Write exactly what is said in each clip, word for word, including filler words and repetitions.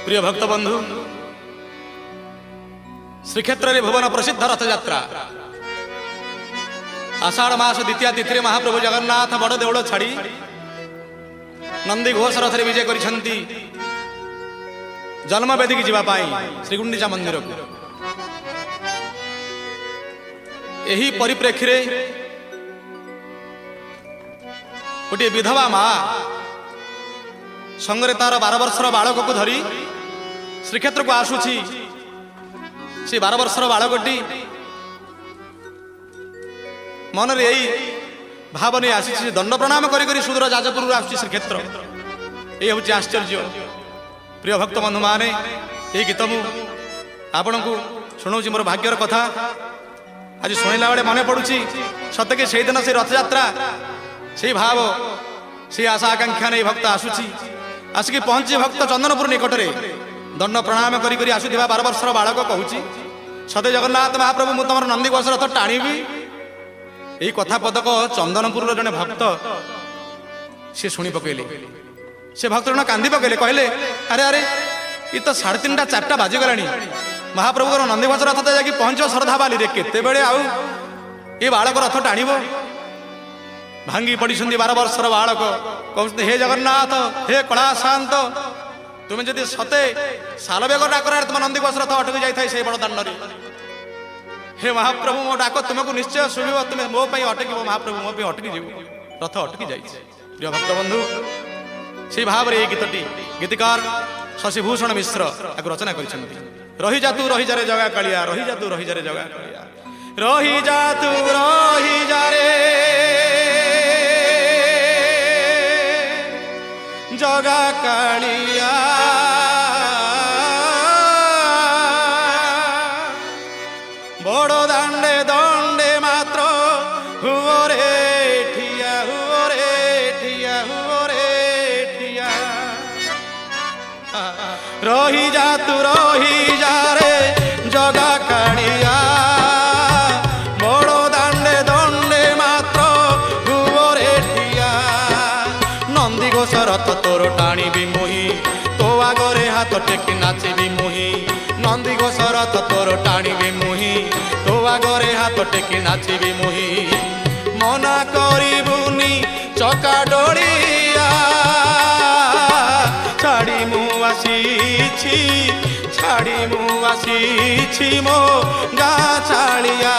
प्रिय भक्त बंधु श्रीक्षेत्र रे भुवन प्रसिद्ध रथ यात्रा आषाढ़ मास द्वितीय तिथि महाप्रभु जगन्नाथ बड़ देवल छाड़ी नंदी घोष रथ विजय करिसेंती जन्म वेदी की जीवाई श्रीगुंडीचा मंदिर को। यही परिप्रेक्षी रे गोटे विधवा माँ संगरे तार बार वर्षर बालक को धरी श्रीक्षेत्र को आसुची। से बार वर्षर बालकटी मन रे यही भाव नहीं आसी दंड प्रणाम करी करी सुदूर जाजपुर आसुची श्रीक्षेत्र। ये हूँ आश्चर्य प्रिय भक्त बंधु माने ये गीत मु आपण को शुणाऊँ मोर भाग्यर कथा आज शुणला बेले मन पड़ुची सतके से दिन से रथ यात्रा से भाव से आशा आकांक्षा नहीं भक्त आसुची आसिक पहुंची भक्त चंदनपुर निकट में दंड प्रणाम करी करी आसुथिबा बार वर्षर बालक कहूँ सते जगन्नाथ महाप्रभु मु तुम नंदी घोष रथ टाणीबी। यही कथा पदक चंदनपुर जड़े भक्त सी शुणी पकेले से भक्त जन कांदी पकेले कहले अरे अरे ये तो साढ़े तीन चार्टा बाजिगला महाप्रभु नंदी घोष रथ तो जाकि पहुंच श्रद्धा बाली रे केते बेले आउ ये बालक रथ टाणीब भांगी पड़ी बार वर्षर बालक कहते हे जगन्नाथ हे कला शांत तुम्हें जदि सते सालबेग डाकर तुम नंदी घोष रथ अटकी जाए से बड़ दाण्ड हे महाप्रभु मो डाक तुमको निश्चय शुभ तुम्हें मो अटक महाप्रभु मो अटकी जीव रथ अटकी जाए। प्रिय भक्त बंधु से भाव में गीतटी गीतिकार शशिभूषण मिश्र आपको रचना कर रही जा तू रही जा रे जगा कालिया रही जा तू रही जा रे जगा कालिया रही जा तू रही जा रे जगा कालिया बड़ दांडे दंडे मात्र हुओ रे ठिया हुओ रे ठिया हुओ रे ठिया रही जा तू रही जा रे जगा कालिया बड़ दांडे दंडे मात्र हुओ रे ठिया नंदी घोष रथ तोर टाणी मुही तो आगरे हाथ टेकी नाची मुही नंदी घोष रथ तोर टाणी मुही तो आगरे हाथ टेकी नाची मुही मना करिबुनी चका डोलिया छाड़ी मु आसीछि छाड़ी मु आसीछि मो गा छाड़िया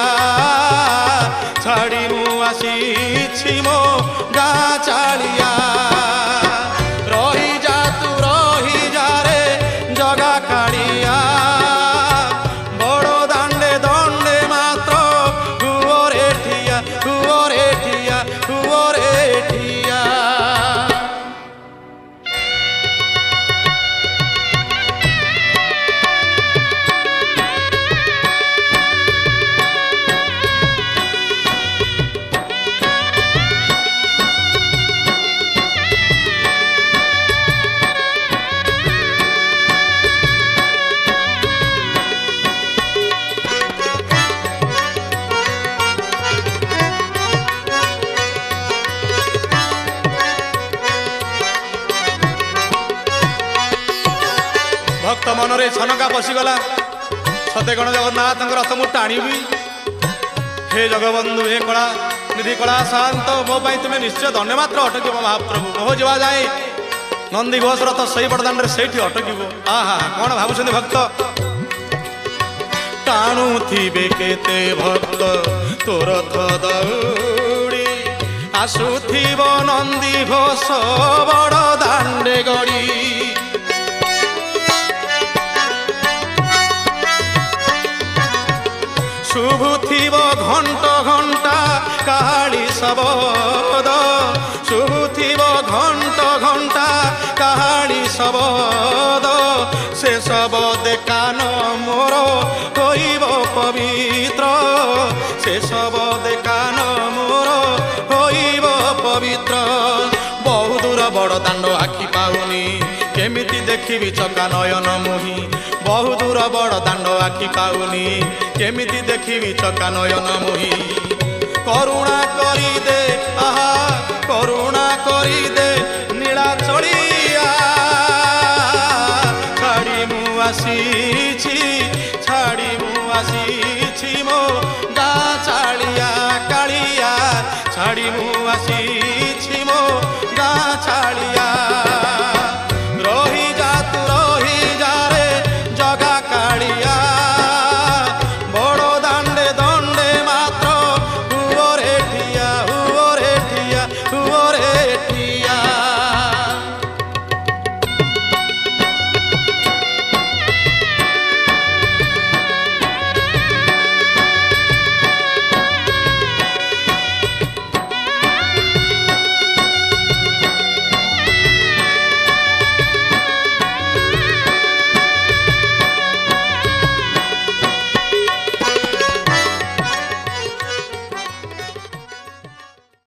छाड़ी मु आसीछि मो गा छाड़िया रही जा तू रही जा रे जगा कालिया बड़ दांडे दंडे मात्र हुओ रे ठिया हुओ रे ठिया हुओ रे ठिया। भक्त मनरे छनका पशिगला सते गण जगन्नाथ रथ मु टाणीबी हे जगबंधु हे कला निधि कला शांत मो तुम्हें निश्चय धन्य मात्र अटक महाप्रभु मोह जा जाए नंदी घोष रथ सही बड़दाण्ड से अटक आहा कौन भावुं भक्त टाणु थिबे केते भक्त तो रथ दौड़ी आसुथिब नंदी घोष बड़ दाण्डे गड़ी शुभुथिब घंट घंटा काली शबद शुभुथिब घंट घंटा काली शबद से शबद कान मोर होइब पवित्र से शबद कान मोर होइब पवित्र बहु दूर बड़ दाण्ड आखि पाउनी केमिति देखिबी चका नयन मुही बहु दूर बड़ दाण्ड आखि पाउनी केमिति देखिबी चका नयन मुही करुणा करी दे आहा करुणा करी दे नीला चलिया छाड़ी ଆସିଛି ଛାଡ଼ି ମୁଁ ଆସିଛି ମୋ